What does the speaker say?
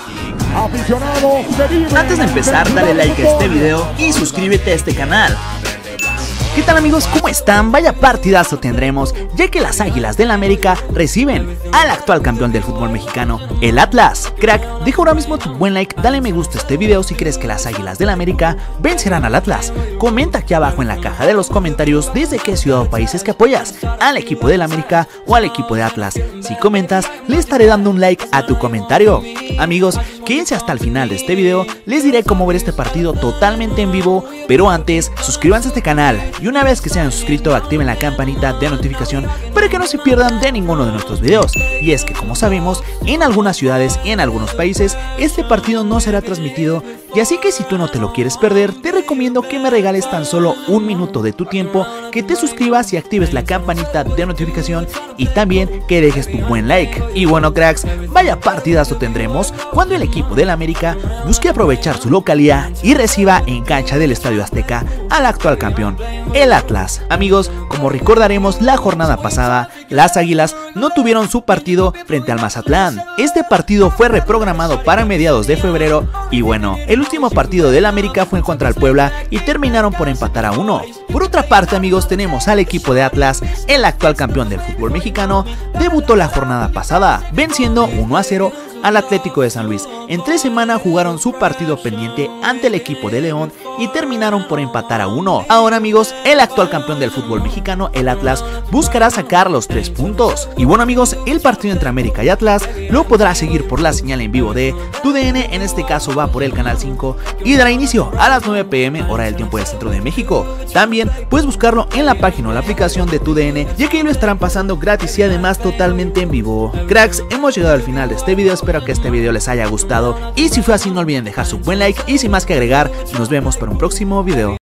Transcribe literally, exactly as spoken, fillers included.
Antes de empezar, dale like a este video y suscríbete a este canal. ¿Qué tal amigos? ¿Cómo están? Vaya partidazo tendremos, ya que las Águilas del América reciben al actual campeón del fútbol mexicano, el Atlas. Crack, deja ahora mismo tu buen like, dale me gusta a este video si crees que las Águilas del América vencerán al Atlas. Comenta aquí abajo en la caja de los comentarios desde qué ciudad o país es que apoyas, al equipo del América o al equipo de Atlas. Si comentas, le estaré dando un like a tu comentario. Amigos, quédense hasta el final de este video, les diré cómo ver este partido totalmente en vivo, pero antes, suscríbanse a este canal y una vez que se hayan suscrito, activen la campanita de notificación para que no se pierdan de ninguno de nuestros videos. Y es que como sabemos, en algunas ciudades y en algunos países, este partido no será transmitido, y así que si tú no te lo quieres perder, te recomiendo que me regales tan solo un minuto de tu tiempo, que te suscribas y actives la campanita de notificación y también que dejes tu buen like. Y bueno cracks, vaya partidazo tendremos cuando el equipo del América busque aprovechar su localía y reciba en cancha del Estadio Azteca al actual campeón, el Atlas. Amigos, como recordaremos la jornada pasada, las Águilas no tuvieron su partido frente al Mazatlán. Este partido fue reprogramado para mediados de febrero y bueno, el último partido del América fue contra el Puebla y terminaron por empatar a uno. Por otra parte amigos, tenemos al equipo de Atlas, el actual campeón del fútbol mexicano, debutó la jornada pasada, venciendo uno a cero al Atlético de San Luis. En tres semanas jugaron su partido pendiente ante el equipo de León y terminaron por empatar a uno. Ahora amigos, el actual campeón del fútbol mexicano, el Atlas, buscará sacar los tres puntos. Y bueno amigos, el partido entre América y Atlas lo podrás seguir por la señal en vivo de TUDN, en este caso va por el canal cinco y dará inicio a las nueve p m hora del tiempo del centro de México. También puedes buscarlo en la página o la aplicación de TUDN, ya que lo estarán pasando gratis y además totalmente en vivo. Cracks, hemos llegado al final de este video, espero que este video les haya gustado y si fue así no olviden dejar su buen like y sin más que agregar, nos vemos para un próximo video.